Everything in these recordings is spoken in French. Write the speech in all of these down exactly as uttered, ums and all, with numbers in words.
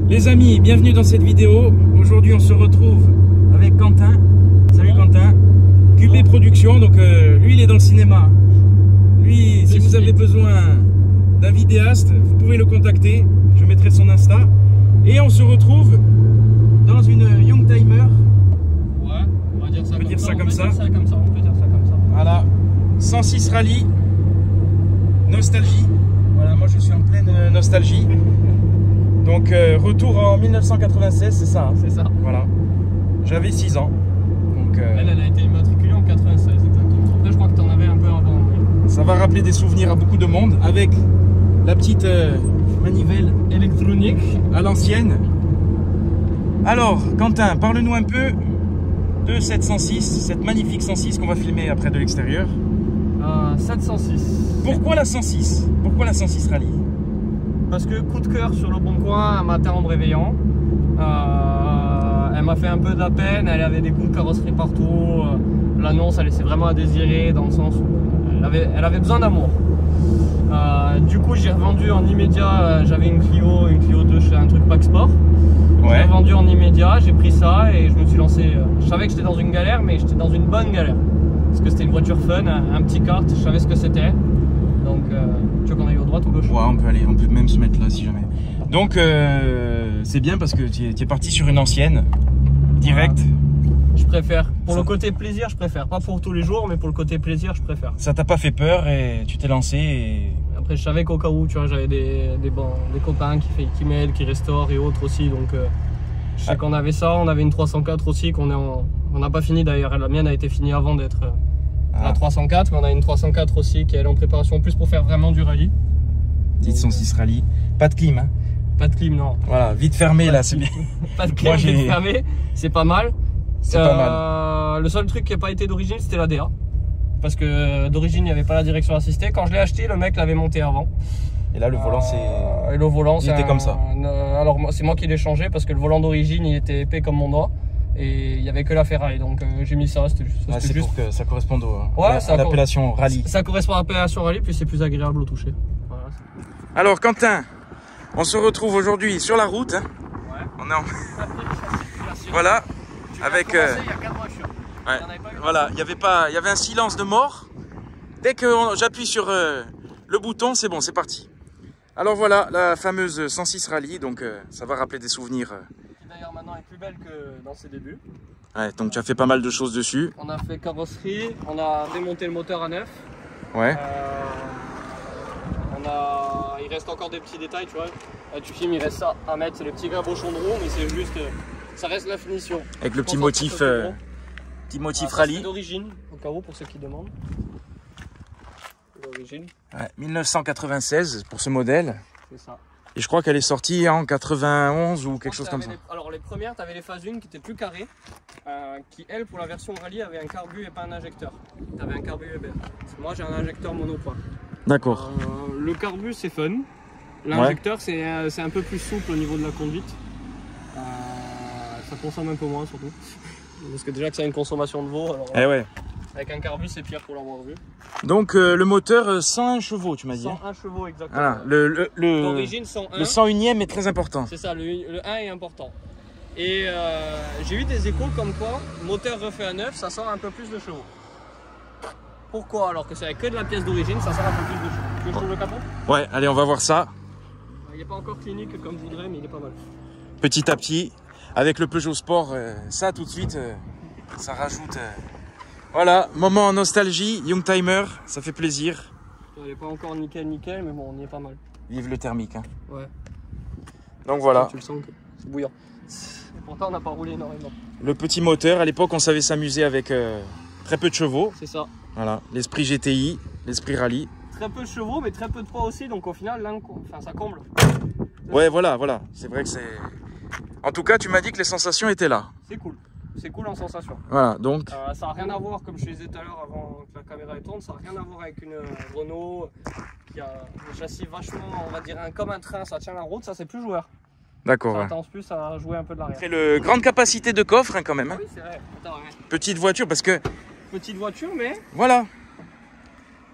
Les amis, bienvenue dans cette vidéo. Aujourd'hui on se retrouve avec Quentin. Salut Quentin. Q B Productions, donc euh, lui il est dans le cinéma. Lui, si vous avez besoin d'un vidéaste, vous pouvez le contacter. Je mettrai son Insta. Et on se retrouve dans une Youngtimer. Ouais, on va dire ça, on peut comme, dire ça, ça, on comme, peut ça. Dire ça comme ça. On peut dire ça comme ça. Voilà, cent six Rallye. Nostalgie. Voilà, moi je suis en pleine euh, nostalgie. Donc euh, retour en mille neuf cent quatre-vingt-seize, c'est ça hein. C'est ça. Voilà. J'avais six ans. Donc, euh, elle, elle a été immatriculée en quatre-vingt-seize exactement. Après je crois que tu en avais un peu avant. Oui. Ça va rappeler des souvenirs à beaucoup de monde avec la petite euh, manivelle électronique à l'ancienne. Alors Quentin, parle-nous un peu de cette cent six, cette magnifique cent six qu'on va filmer après de l'extérieur. Euh, sept cent six. Pourquoi la cent six? Pourquoi la cent six Rallye? Parce que coup de cœur sur le bon coin un matin en me réveillant. Euh, elle m'a fait un peu de la peine, elle avait des coups de carrosserie partout. L'annonce elle laissait vraiment à désirer dans le sens où elle avait, elle avait besoin d'amour. Euh, du coup j'ai revendu en immédiat, j'avais une Clio, une Clio deux chez un truc Pack Sport. Ouais. J'ai revendu en immédiat, j'ai pris ça et je me suis lancé. Je savais que j'étais dans une galère, mais j'étais dans une bonne galère. Parce que c'était une voiture fun, un, un petit kart, je savais ce que c'était. Donc, euh, tu veux qu'on aille au droite ou gauche? Ouais, on peut aller, on peut même se mettre là si jamais. Donc, euh, c'est bien parce que tu es, tu es parti sur une ancienne, direct. Voilà. Je préfère. Pour ça... le côté plaisir, je préfère. Pas pour tous les jours, mais pour le côté plaisir, je préfère. Ça t'a pas fait peur et tu t'es lancé et... Après, je savais qu'au cas où, tu vois, j'avais des, des, bon, des copains qui, fait, qui m'aident, qui restaurent et autres aussi. Donc, euh, je sais ah. qu'on avait ça. On avait une trois cent quatre aussi, qu'on est en... on n'a pas fini d'ailleurs. La mienne a été finie avant d'être... La trois cent quatre, mais on a une trois cent quatre aussi qui est en préparation plus pour faire vraiment du rallye. Petite cent six Rallye. Pas de clim, hein? Pas de clim, non. Voilà, vite fermé pas là, c'est bien. Pas de clim, vite fermé, c'est pas mal. C'est euh, pas mal. Le seul truc qui n'a pas été d'origine, c'était la D A. Parce que d'origine, il n'y avait pas la direction assistée. Quand je l'ai acheté, le mec l'avait monté avant. Et là, le volant, c'est. Euh, et le volant, c'est. Il était un... comme ça. Euh, alors, c'est moi qui l'ai changé parce que le volant d'origine, il était épais comme mon doigt. Et il n'y avait que la ferraille, donc euh, j'ai mis ça, c'était juste, ah, juste... pour que ça corresponde au, ouais, à l'appellation rallye. Ça correspond à l'appellation rallye, puis c'est plus agréable au toucher. Voilà. Alors Quentin, on se retrouve aujourd'hui sur la route. Hein. Ouais. On est en... voilà, tu avec... Euh... Il y a quatre voitures. Ouais. Il voilà, il y avait pas, il y avait un silence de mort. Dès que j'appuie sur euh, le bouton, c'est bon, c'est parti. Alors voilà, la fameuse cent six Rallye, donc euh, ça va rappeler des souvenirs... Euh... D'ailleurs maintenant elle est plus belle que dans ses débuts. Ouais, donc tu as fait pas mal de choses dessus. On a fait carrosserie, on a démonté le moteur à neuf. Ouais. Euh, on a, il reste encore des petits détails, tu vois. Là, tu filmes, il reste ça à mettre, c'est le petit grabochon de roue, mais c'est juste, ça reste la finition. Avec le petit motif, euh, petit motif ah, rallye. D'origine, au cas où pour ceux qui demandent. D'origine. Ouais, mille neuf cent quatre-vingt-seize pour ce modèle. C'est ça. Et je crois qu'elle est sortie en quatre-vingt-onze ou quelque chose comme ça. Les, alors les premières, tu avais les phases un qui étaient plus carrées, euh, qui elle pour la version rallye avait un carbu et pas un injecteur. Tu avais un carbu et ben. Moi j'ai un injecteur monopoint. D'accord. Euh, le carbu c'est fun, l'injecteur ouais. c'est un peu plus souple au niveau de la conduite. Euh, ça consomme un peu moins surtout. Parce que déjà que ça a une consommation de veau, alors eh ouais. Avec un carbu c'est pire pour l'avoir vu. Donc euh, le moteur cent un chevaux tu m'as dit. cent un chevaux exactement. Voilà. Le, le, le, d'origine cent un. Le cent unième est très important. C'est ça, le, le un est important. Et euh, j'ai eu des échos comme quoi, moteur refait à neuf, ça sort un peu plus de chevaux. Pourquoi? Alors que c'est avec que de la pièce d'origine, ça sort un peu plus de chevaux. Tu veux que je trouve le capot? Ouais, allez on va voir ça. Il n'est pas encore clinique comme je voudrais, mais il est pas mal. Petit à petit, avec le Peugeot Sport, euh, ça tout de suite, euh, ça rajoute... Euh, Voilà, moment en nostalgie, Youngtimer, ça fait plaisir. Elle n'est pas encore nickel nickel, mais bon, on y est pas mal. Vive le thermique. Hein. Ouais. Donc voilà. Tu le sens que c'est bouillant. Et pourtant, on n'a pas roulé énormément. Le petit moteur, à l'époque, on savait s'amuser avec euh, très peu de chevaux. C'est ça. Voilà, l'esprit G T I, l'esprit rallye. Très peu de chevaux, mais très peu de poids aussi, donc au final, là, enfin, ça comble. Ouais, voilà, voilà. C'est vrai que c'est... En tout cas, tu m'as dit que les sensations étaient là. C'est cool. C'est cool en sensation. Voilà, donc. Euh, ça n'a rien à voir, comme je te disais tout à l'heure avant que la caméra tourne, ça n'a rien à voir avec une Renault qui a un châssis vachement, on va dire, un, comme un train, ça tient la route, ça c'est plus joueur. D'accord. Ça ouais. Tendance plus à jouer un peu de l'arrière. C'est le grande capacité de coffre hein, quand même. Hein. Ah oui, c'est vrai. Attends, ouais. Petite voiture parce que. Petite voiture, mais. Voilà.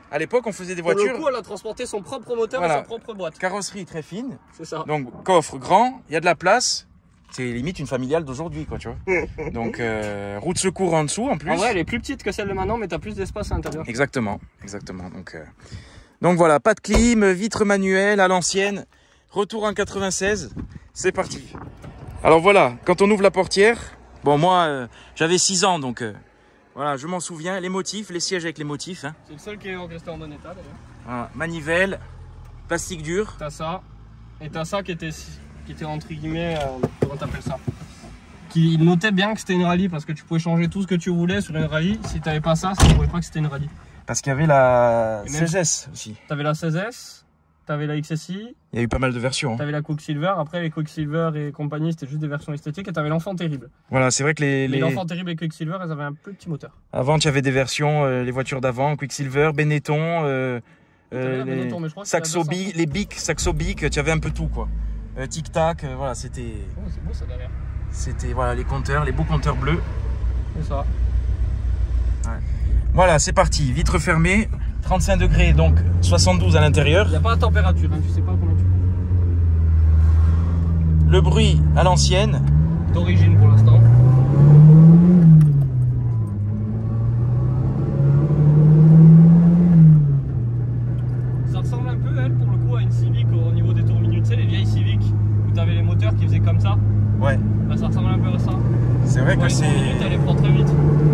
À l'époque, on faisait des Pour voitures. le coup, elle a transporté son propre moteur Voilà. et sa propre boîte. Carrosserie très fine. C'est ça. Donc, coffre grand, il y a de la place. C'est limite une familiale d'aujourd'hui, quoi, tu vois. Donc, euh, roue de secours en dessous, en plus. En vrai, elle est plus petite que celle de maintenant, mais tu as plus d'espace à l'intérieur. Exactement, exactement. Donc, euh... Donc voilà, pas de clim, vitre manuelle à l'ancienne. Retour en quatre-vingt-seize. C'est parti. Alors voilà, quand on ouvre la portière, bon, moi, euh, j'avais six ans, donc... Euh... Voilà, je m'en souviens, les motifs, les sièges avec les motifs. Hein. C'est le seul qui est resté en bon état d'ailleurs. Voilà, manivelle, plastique dur. T'as ça, et t'as ça qui était, qui était entre guillemets, euh, comment t'appelles ça, qui notait bien que c'était une rallye parce que tu pouvais changer tout ce que tu voulais sur une rallye. Si t'avais pas ça, ça ne pouvait pas que c'était une rallye. Parce qu'il y avait la seize S aussi. T'avais la seize S. T'avais la X S I. Il y a eu pas mal de versions. Hein. T'avais la Quicksilver. Après, les Quicksilver et compagnie, c'était juste des versions esthétiques. Et t'avais l'Enfant Terrible. Voilà, c'est vrai que les. les... les... L'Enfant Terrible et Quicksilver, elles avaient un plus petit moteur. Avant, tu avais des versions, euh, les voitures d'avant, Quicksilver, Benetton, euh, euh, les... Benetton, mais je crois que Saxo Bic, les Bic, Saxo Bic, tu avais un peu tout, quoi. Euh, Tic Tac, euh, voilà, c'était. Oh, c'est beau ça derrière. C'était, voilà, les compteurs, les beaux compteurs bleus. C'est ça. Ouais. Voilà, c'est parti, vitre fermée. trente-cinq degrés, donc soixante-douze à l'intérieur. Il n'y a pas la température, hein, tu sais pas combien tu... Le bruit à l'ancienne. D'origine pour l'instant. Ça ressemble un peu, elle, pour le coup, à une Civic au niveau des tours minutes. Tu sais, les vieilles Civic où tu avais les moteurs qui faisaient comme ça. Ouais. Bah, ça ressemble un peu à ça. C'est vrai ouais, que c'est... Elle les prend très vite.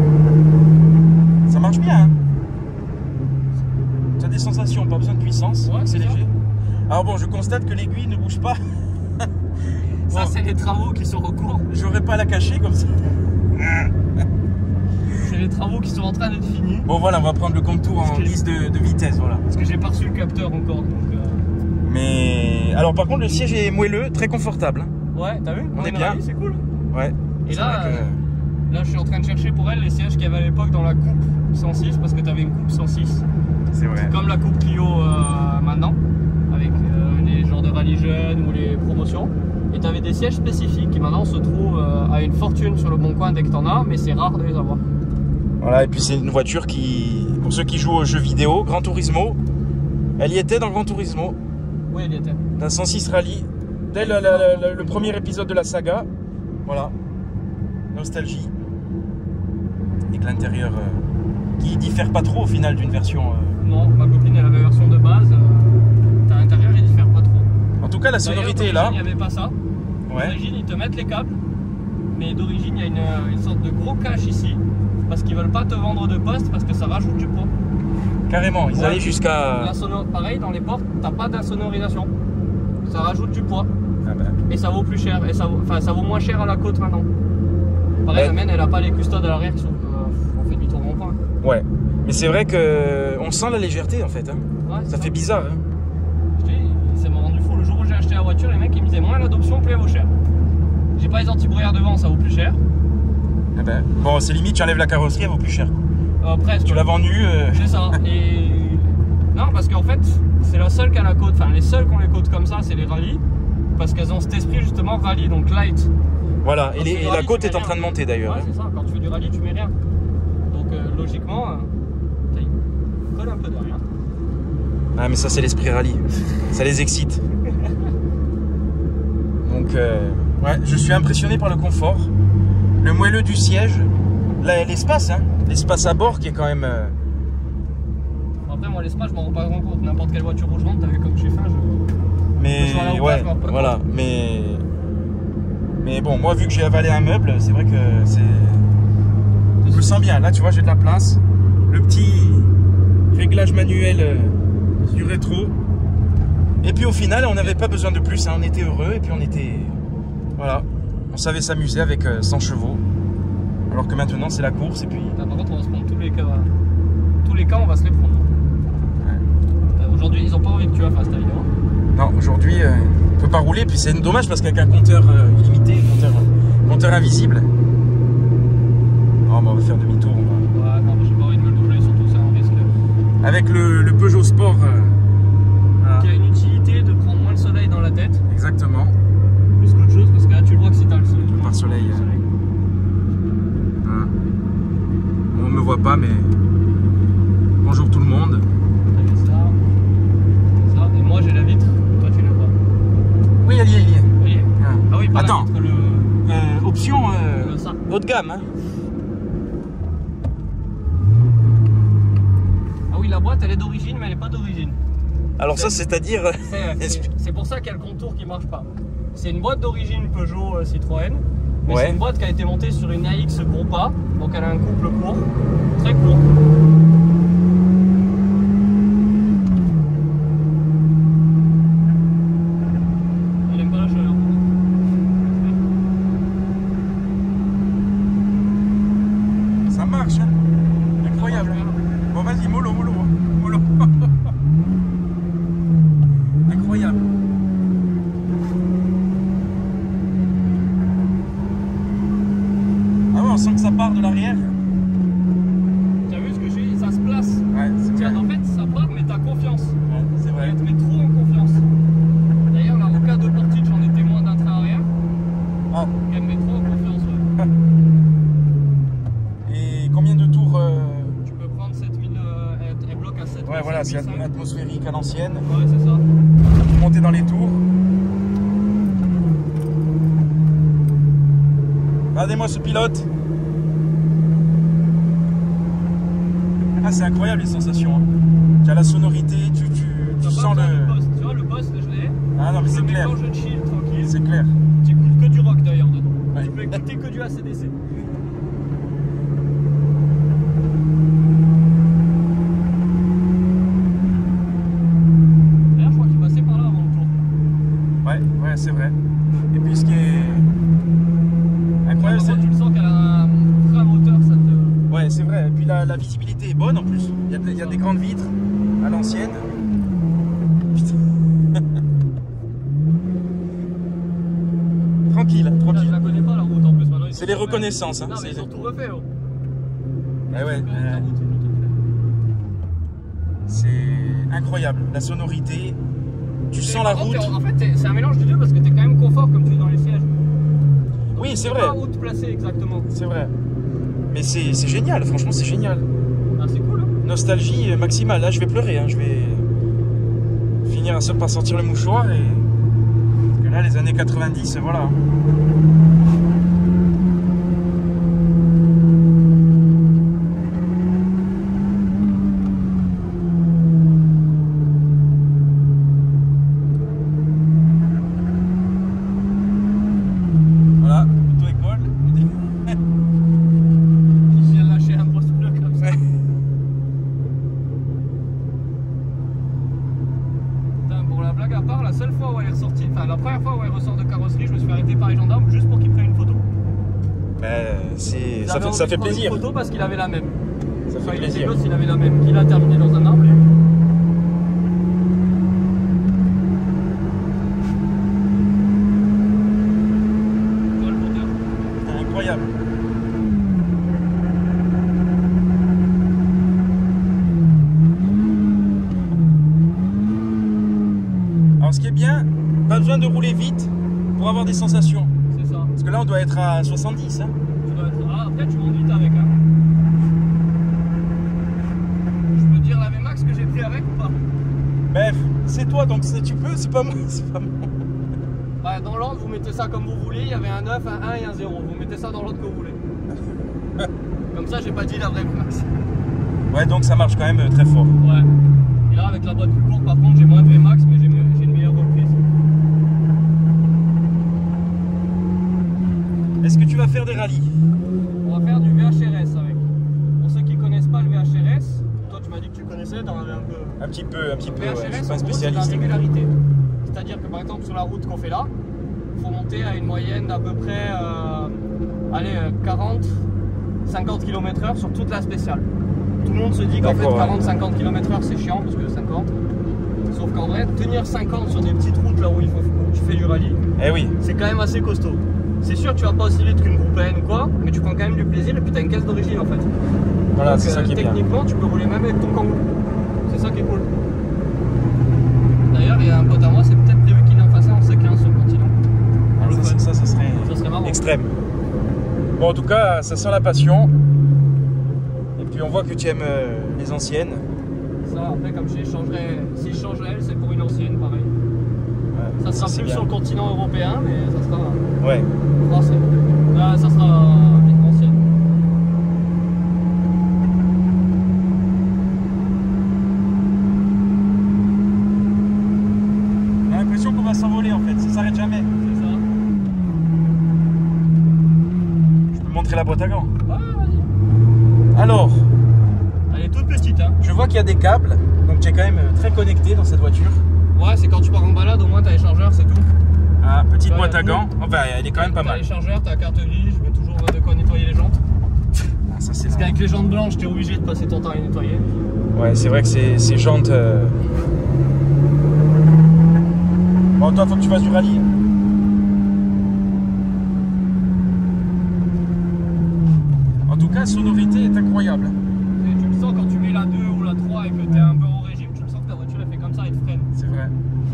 Ça marche bien, hein. Tu as des sensations, pas besoin de puissance, ouais, c'est léger. Alors bon, je constate que l'aiguille ne bouge pas. Ça, bon, c'est les travaux qui sont en cours. J'aurais pas à la cacher comme ça. C'est les travaux qui sont en train d'être finis. Bon voilà, on va prendre le contour en guise de, de vitesse, voilà. Parce que j'ai pas reçu le capteur encore, donc... Euh... Mais... Alors par contre, le siège est moelleux, très confortable. Ouais, t'as vu? On, on est bien. C'est cool. Ouais. Et là, que... euh, là, je suis en train de chercher pour elle les sièges qu'il y avait à l'époque dans la coupe cent six, parce que t'avais une coupe cent six. C'est vrai. Comme la coupe Clio euh, maintenant, avec euh, les genres de rallye jeunes ou les promotions. Et tu avais des sièges spécifiques qui maintenant se trouvent euh, à une fortune sur le bon coin dès que t'en as, mais c'est rare de les avoir. Voilà, et puis c'est une voiture qui, pour ceux qui jouent aux jeux vidéo, Gran Turismo, elle y était dans Gran Turismo. Oui, elle y était. Dans cent six Rallye, dès le, le, le, le premier épisode de la saga. Voilà, nostalgie. Et que l'intérieur euh, qui diffère pas trop au final d'une version. Euh... Non, ma copine elle avait la version de base. Euh, à l'intérieur il diffère pas trop. En tout cas, la sonorité est là. Il n'y avait pas ça. Ouais. D'origine, ils te mettent les câbles. Mais d'origine, il y a une, une sorte de gros cache ici. Parce qu'ils veulent pas te vendre de poste parce que ça rajoute du poids. Carrément, ils ouais. allaient jusqu'à. Pareil, dans les portes, t'as pas d'insonorisation. Ça rajoute du poids. Ah ben. Et ça vaut plus cher. Et ça vaut, enfin, ça vaut moins cher à la côte maintenant. Pareil, ouais. La mienne, elle a pas les custodes à l'arrière qui sont. Euh, on fait demi-tour en point. Ouais. Mais c'est vrai que on sent la légèreté en fait. Hein. Ouais, ça, ça fait bizarre. Hein. Je dis, ça m'a rendu fou. Le jour où j'ai acheté la voiture, les mecs ils me disaient moins l'adoption, plus elle vaut cher. J'ai pas les anti-brouillard devant, ça vaut plus cher. Eh ben, bon, c'est limite, tu enlèves la carrosserie, elle vaut plus cher. Euh, presque. Tu l'as vendue. Euh... C'est ça. Et non, parce qu'en fait, c'est la seule qui a la côte. Enfin, les seules qui ont les côtes comme ça, c'est les rallyes. Parce qu'elles ont cet esprit justement rallye, donc light. Voilà, et, les, et rallye, la côte est en train de monter d'ailleurs. Ouais, c'est ça. Quand tu fais du rallye, tu mets rien. Donc euh, logiquement, euh, ça y colle un peu derrière. Ah, mais ça, c'est l'esprit rallye. Ça les excite. Donc, euh, ouais, je suis impressionné par le confort. Le moelleux du siège, l'espace, hein, l'espace à bord qui est quand même. Euh... Après, moi, l'espace, je m'en rends pas compte. N'importe quelle voiture où je rentre, t'as vu comme je suis fin, je. Mais je ouais, pas, je voilà. Mais mais bon, moi, vu que j'ai avalé un meuble, c'est vrai que c'est. Je me sens bien. Là, tu vois, j'ai de la place. Le petit réglage manuel euh, du rétro. Et puis au final, on n'avait pas besoin de plus. Hein. On était heureux et puis on était. Voilà. On savait s'amuser avec euh, cent chevaux, alors que maintenant c'est la course et puis... Par contre on va se prendre tous les cas, tous les cas on va se les prendre. Ouais. Euh, aujourd'hui ils n'ont pas envie que tu la fasses ta vidéo. Non, aujourd'hui euh, on ne peut pas rouler, puis c'est dommage parce qu'avec un compteur euh, illimité, compteur, compteur invisible, oh, bah, on va faire demi-tour. Va... Ouais, non mais j'ai pas envie de me le doubler, surtout c'est un risque. Avec le, le Peugeot Sport, euh, voilà. Qui a une utilité de prendre moins le soleil dans la tête. Exactement. Plus qu'autre chose, parce que là tu le vois que si t'as le soleil. Par soleil. Le soleil. Voilà. On ne me voit pas, mais bonjour tout le monde. haut de gamme. Hein. Ah oui, la boîte elle est d'origine, mais elle n'est pas d'origine. Alors ça, c'est-à-dire... C'est pour ça qu'il y a le contour qui ne marche pas. C'est une boîte d'origine Peugeot euh, Citroën. Mais ouais. C'est une boîte qui a été montée sur une A X groupe A. Donc elle a un couple court. Très court. Elle aime pas la chaleur. Ça marche, hein. Incroyable. Bon, vas-y, mollo, mollo. mollo. Incroyable. Ah ouais, on sent que ça part de l'arrière. Tu as vu ce que j'ai dit? Ça se place. Ouais, c'est vrai. En fait, ça part, mais t'as confiance. Ouais, c'est vrai. Elle te met trop en confiance. D'ailleurs, là, au cas de Portage, j'en ai témoin d'un train arrière. Ah. Elle me met trop en confiance. Ouais. Et combien de tours euh... Tu peux prendre sept mille, euh, elle, elle bloque à sept mille. Ouais, voilà, c'est atmosphérique à l'ancienne. Ouais, c'est ça. Monter dans les tours. Regardez-moi ce pilote. Ah, c'est incroyable les sensations. Hein. Tu as la sonorité, tu, tu, tu sens le... le poste. Tu vois, le poste, je l'ai. Ah non, mais c'est clair. Quand je chill tranquille. C'est clair. Tu écoutes que du rock d'ailleurs dedans. Ouais. Tu peux écouter que du A C D C. D'ailleurs, je crois qu'il passait par là avant le tour. Ouais, ouais, c'est vrai. Et puis ce qui est incroyable, c'est... Tu le sens qu'elle a un frein moteur, ça te... Ouais, c'est vrai. Et puis la, la visibilité est bonne en plus. Il y a, il y a des grandes vitres à l'ancienne. Putain. Tranquille, tranquille. Je la connais pas la route en plus. C'est les reconnaissances. Hein. Non, mais ils ont tout refait. Oh. Eh ouais. Euh... C'est incroyable. La sonorité. Tu sens la route. En fait, c'est un mélange des deux parce que tu es quand même confort comme tu es dans les sièges. Donc, oui, c'est vrai. Pas où te placer exactement. C'est vrai. Mais c'est génial, franchement, c'est génial. Ah, c'est cool. Hein. Nostalgie maximale. Là, je vais pleurer. Hein. Je vais finir par sortir le mouchoir. Et... Parce que là, les années quatre-vingt-dix, voilà. La seule fois où elle est ressortie, enfin la première fois où elle ressort de carrosserie, je me suis fait arrêter par les gendarmes juste pour qu'ils prennent une photo. Ben, c'est ça fait, ça fait plaisir. Une photo parce qu'il avait la même. Ça fait enfin, plaisir. Il, il avait la même, qu'il a terminé dans un arbre. Voilà le moteur. Incroyable. Alors ce qui est bien, pas besoin de rouler vite pour avoir des sensations. C'est ça. Parce que là on doit être à soixante-dix. Hein. Tu dois être... Ah, après tu montes vite avec. Hein. Je peux te dire la V MAX que j'ai pris avec ou pas? Bref, c'est toi donc tu peux, c'est pas moi. C'est pas moi. Bah, dans l'ordre vous mettez ça comme vous voulez, il y avait un neuf, un un et un zéro. Vous mettez ça dans l'ordre que vous voulez. Comme ça j'ai pas dit la vraie V MAX. Ouais, donc ça marche quand même très fort. Ouais. Et là avec la boîte plus courte par contre j'ai moins de V MAX mais j'ai une meilleure reprise. Est-ce que tu vas faire des rallyes? On va faire du V H R S avec. Pour ceux qui connaissent pas le V H R S, toi tu m'as dit que tu connaissais, t'en avais un peu... Un petit peu, un petit peu, V H R S, ouais, je suis pas un en gros, spécialiste. c'est la régularité. C'est-à-dire que par exemple sur la route qu'on fait là, il faut monter à une moyenne d'à peu près euh, allez, quarante à cinquante kilomètres heure sur toute la spéciale. Tout le monde se dit qu'en fait quarante à cinquante kilomètres heure c'est chiant parce que cinquante. Sauf qu'en vrai, tenir cinquante sur des petites routes là où, il faut, où tu fais du rallye, eh oui, c'est quand même assez costaud. C'est sûr tu vas pas aussi vite qu'une groupe N ou quoi, mais tu prends quand même du plaisir et puis tu as une caisse d'origine en fait. Voilà, c'est ça qui est bien. Techniquement tu peux rouler même avec ton Kangoo. C'est ça qui est cool. D'ailleurs il y a un pote à moi, c'est peut-être prévu qu'il en fasse un en C quinze sur le continent. Ah, ça, ça, ça, ça serait, ça serait marrant. Extrême. Bon en tout cas ça sent la passion. Et puis on voit que tu aimes euh, les anciennes. Ça après comme je dis, je changerais, si je changerais elle c'est pour une ancienne pareil. Ouais, ça sera ça, plus bien. Sur le continent européen mais ça sera ouais. français. Là ça sera montrer la boîte à gants. Ouais, vas-y. Alors, elle est toute petite, hein. Je vois qu'il y a des câbles, donc tu es quand même très connecté dans cette voiture. Ouais, c'est quand tu pars en balade, au moins t'as les chargeurs, c'est tout. Ah, petite ouais, boîte à gants. Enfin, elle est quand même pas mal. T'as les chargeurs, t'as la carte grise, je mets toujours de quoi nettoyer les jantes. Ah, ça, c'est Parce qu'avec les jantes blanches, t'es obligé de passer ton temps à les nettoyer. Ouais, c'est vrai que ces, ces jantes. Euh... Bon, toi, faut que tu fasses du rallye. En tout cas, la sonorité est incroyable. Et tu le sens quand tu mets la deux ou la trois et que t'es un peu au régime, tu le sens que ta voiture elle fait comme ça et te freine. C'est vrai.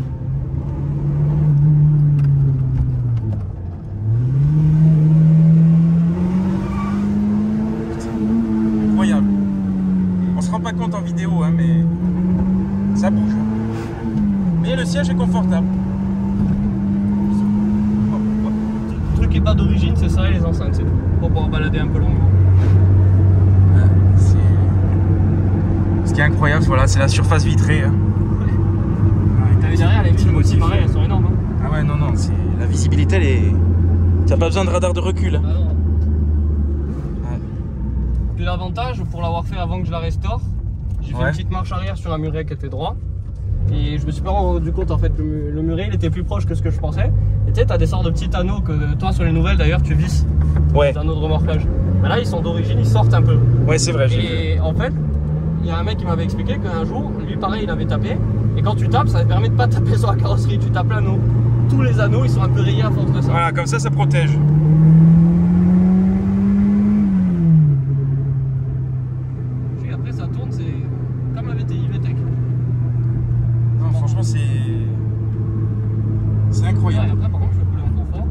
Incroyable. On se rend pas compte en vidéo, hein, mais ça bouge. Mais le siège est confortable. Le truc qui est pas d'origine, c'est ça et les enceintes, c'est tout. Pour pouvoir balader un peu longuement. Ce qui est incroyable, voilà, c'est la surface vitrée. Hein. Ouais. T'as vu derrière, les vitres aussi, pareil, elles sont énormes. Hein. Ah ouais, non, non, la visibilité, elle est... T'as pas besoin de radar de recul. Hein. Ah non. Ouais. Puis l'avantage, pour l'avoir fait avant que je la restaure, j'ai fait ouais. une petite marche arrière sur un muret qui était droit. Et je me suis pas rendu compte, en fait, le, le muret, il était plus proche que ce que je pensais. Et tu sais, t'as des sortes de petits anneaux que toi, sur les nouvelles, d'ailleurs, tu visses. Ouais. Des anneaux de remorquage. Mais là, ils sont d'origine, ils sortent un peu. Ouais, c'est vrai. Et en fait, il y a un mec qui m'avait expliqué qu'un jour, lui pareil, il avait tapé. Et quand tu tapes, ça te permet de pas taper sur la carrosserie. Tu tapes l'anneau. Tous les anneaux, ils sont un peu rayés à force de ça. Voilà, comme ça, ça protège. Et après, ça tourne, c'est comme la V T I V-Tech. Non, franchement, c'est... C'est incroyable. Ouais, et après, par contre, je vais rouler en confort.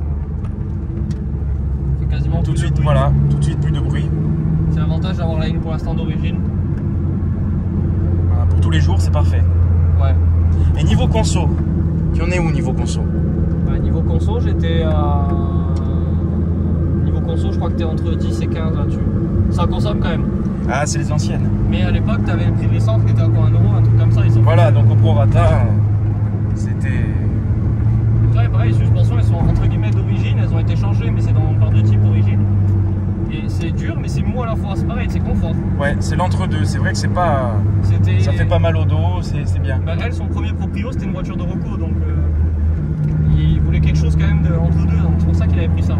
C'est quasiment tout de suite, voilà. Tout de suite, plus de bruit. C'est l'avantage d'avoir la ligne pour l'instant d'origine. Voilà, pour tous les jours, c'est parfait. Ouais. Et niveau conso, tu en es où niveau conso? Ouais, niveau conso, j'étais à... Niveau conso, je crois que t'es entre dix et quinze là-dessus. Ça consomme quand même. Ah, c'est les anciennes. Mais à l'époque, t'avais le prix de l'essence qui était encore un euro, un truc comme ça. Ils sont voilà, donc au prorata, c'était... Ouais, pareil, les suspensions, elles sont entre guillemets d'origine, elles ont été changées, mais c'est dans le part de type origine. Et c'est dur, mais c'est mou à la fois, c'est pareil, c'est confort. Ouais, c'est l'entre-deux, c'est vrai que c'est pas... Ça fait pas mal au dos, c'est bien. Bah, elle, son premier proprio, c'était une voiture de reco, donc euh, il voulait quelque chose quand même de, entre deux, donc c'est pour ça qu'il avait pris ça.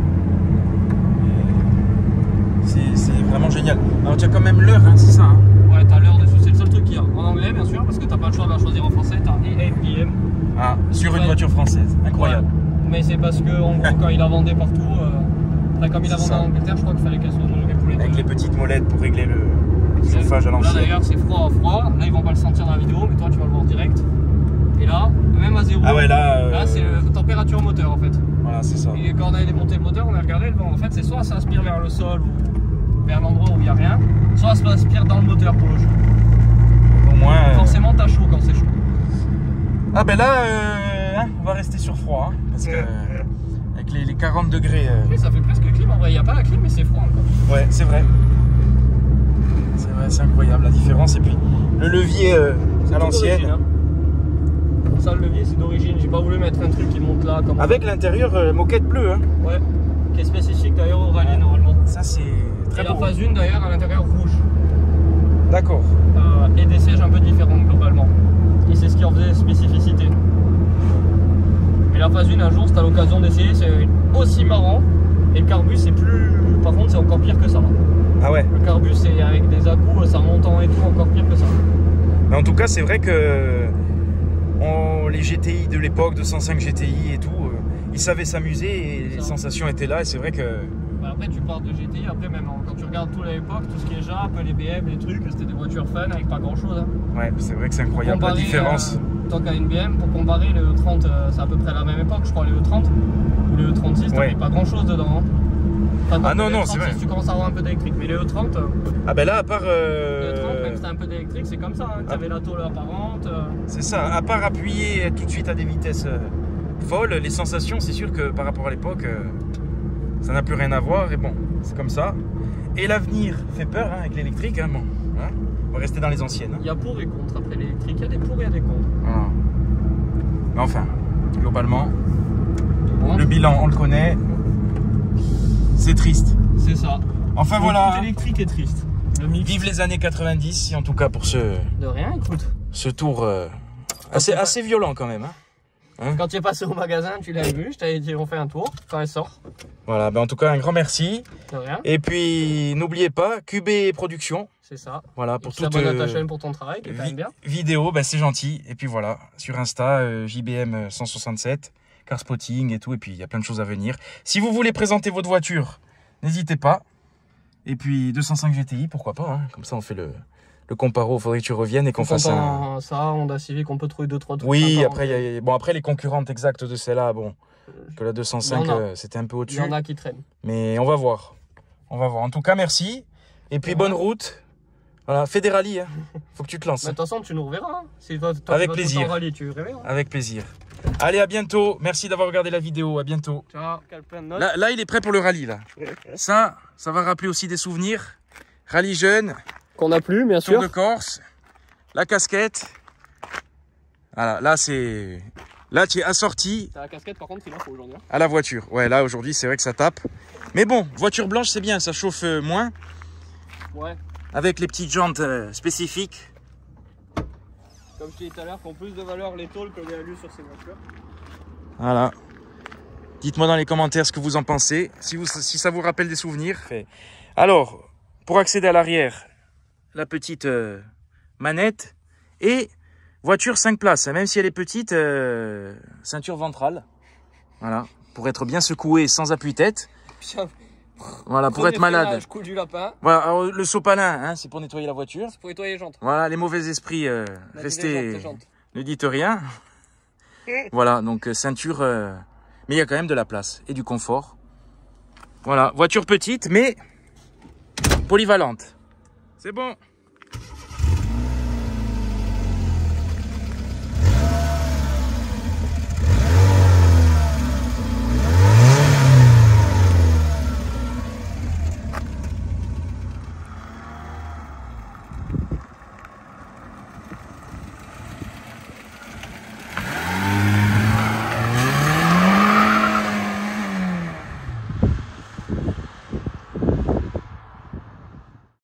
C'est vraiment génial. Alors tu as quand même l'heure, hein, c'est ça hein? Ouais, t'as l'heure dessus, c'est le seul truc qu'il y a. En anglais, bien sûr, parce que t'as pas le choix de la choisir en français, t'as A M P M. Ah, sur une ouais. voiture française, incroyable. Ouais. Mais c'est parce que, en gros, quand il la vendait partout, euh, enfin, comme il la vendait en Angleterre, je crois qu'il fallait qu'elle soit homologuée pour les deux. Avec les petites molettes pour régler le chauffage à l'ancienne. Là d'ailleurs, c'est froid à froid. Là, ils vont pas le sentir dans la vidéo, mais toi, tu vas le voir direct. Et là, même à zéro, ah ouais, là, euh... là c'est la température moteur en fait. Voilà, c'est ça. Et quand on a démonté le moteur, on a regardé, bon, en fait, c'est soit ça aspire vers le sol ou vers l'endroit où il n'y a rien, soit ça aspire dans le moteur pour le chaud. Au moins. Euh... Forcément, t'as chaud quand c'est chaud. Ah ben là, euh, hein, on va rester sur froid, hein, parce que euh, avec les, les quarante degrés. Euh... Oui, ça fait presque clim en vrai. Il n'y a pas la clim, mais c'est froid encore. Ouais, c'est vrai. C'est vrai, c'est incroyable la différence. Et puis le levier euh, à l'ancienne. Hein. Ça, le levier, c'est d'origine. J'ai pas voulu mettre un truc qui monte là. Comme avec l'intérieur euh, moquette bleue. Hein. Ouais, qui est spécifique d'ailleurs au rallye normalement. Ça, c'est très et beau. la phase un d'ailleurs à l'intérieur rouge. D'accord. Euh, et des sièges un peu différents globalement. Et c'est ce qui en faisait spécificité. Mais la phase un, un jour, si t'as l'occasion d'essayer, c'est aussi marrant. Et le carbus, c'est plus. Par contre, c'est encore pire que ça. Ah ouais. Le carbus, c'est avec des à-coups, ça monte en et tout, encore pire que ça. Mais en tout cas, c'est vrai que on, les G T I de l'époque, deux cent cinq G T I et tout, euh, ils savaient s'amuser et les sensations étaient là. Et c'est vrai que. Bah après, tu parles de G T I, après, même quand tu regardes tout à l'époque, tout ce qui est Jap, les B M, les trucs, c'était des voitures fun avec pas grand chose. Hein. Ouais, c'est vrai que c'est incroyable comparer, la différence. Euh, tant qu'à une B M, pour comparer, le E trente, euh, c'est à peu près la même époque, je crois, le E trente ou le E trente-six, t'avais ouais. pas grand chose dedans. Hein. Enfin, ah non, non, c'est vrai. Tu commences à avoir un peu d'électrique, mais le E trente. Ah ben là, à part. Euh... Le E trente, même si t'as un peu d'électrique, c'est comme ça, hein. T'avais ah. la tôle apparente. Euh... C'est ça, à part appuyer tout de suite à des vitesses euh, folles, les sensations, c'est sûr que par rapport à l'époque, euh, ça n'a plus rien à voir, et bon, c'est comme ça. Et l'avenir fait peur hein, avec l'électrique, hein, bon. Hein, on va rester dans les anciennes. Hein. Il y a pour et contre après l'électrique, il y a des pour et il y a des contre. Voilà. Mais enfin, globalement, bon. Le bilan, on le connaît. C'est triste. C'est ça. Enfin le voilà. électrique est triste. Le mix. Vive les années quatre-vingt-dix, en tout cas pour ce... De rien, écoute. Ce tour euh, assez, assez violent quand même. Hein. Hein Quand tu es passé au magasin, tu l'as vu, je t'avais dit on fait un tour, enfin elle sort. Voilà, ben en tout cas un grand merci. De rien. Et puis n'oubliez pas, Q B Productions. C'est ça. Voilà, pour toute euh, ta chaîne pour ton travail, qui est quand même bien. Vidéo, ben c'est gentil. Et puis voilà, sur Insta, euh, J B M cent soixante-sept, car spotting et tout. Et puis il y a plein de choses à venir. Si vous voulez présenter votre voiture, n'hésitez pas. Et puis deux cent cinq G T I, pourquoi pas, hein. Comme ça on fait le, le comparo, il faudrait que tu reviennes et qu'on fasse un... Ça, Honda Civic, on peut trouver deux trois trucs. Oui, après, y a, bon, après les concurrentes exactes de celle-là, bon, que la deux cent cinq, euh, c'était un peu au-dessus. Il y en a qui traînent. Mais on va voir, on va voir. En tout cas, merci. Et puis, bonne route. Voilà, fais des rallyes, hein. Faut que tu te lances. De toute façon, tu nous reverras. Hein. Si toi, toi, Avec tu plaisir. Rallye, tu reverras, hein. Avec plaisir. Allez, à bientôt. Merci d'avoir regardé la vidéo. À bientôt. Ciao. Là, là, il est prêt pour le rallye, là. Ça, ça va rappeler aussi des souvenirs. Rallye jeune. Qu'on n'a plus, bien sûr. Tour de Corse. La casquette. Voilà, là, c'est... Là, tu es assorti. La casquette, par contre, il en faut aujourd'hui. À la voiture. Ouais, là, aujourd'hui, c'est vrai que ça tape. Mais bon, voiture blanche, c'est bien. Ça chauffe moins. Ouais. Avec les petites jantes euh, spécifiques. Comme je t'ai dit tout à l'heure, qui ont plus de valeur les tôles que les alus sur ces voitures. Voilà. Dites-moi dans les commentaires ce que vous en pensez. Si, vous, si ça vous rappelle des souvenirs. Alors, pour accéder à l'arrière, la petite euh, manette. Et voiture cinq places. Même si elle est petite, euh, ceinture ventrale. Voilà. Pour être bien secoué sans appui-tête. Voilà, pour être malade. Coup du lapin. Voilà, alors, le sopalin, hein, c'est pour nettoyer la voiture. C'est pour nettoyer les jantes. Voilà, les mauvais esprits, euh, restez, jantes, jantes. ne dites rien. Voilà, donc euh, ceinture, euh, mais il y a quand même de la place et du confort. Voilà, voiture petite, mais polyvalente. C'est bon.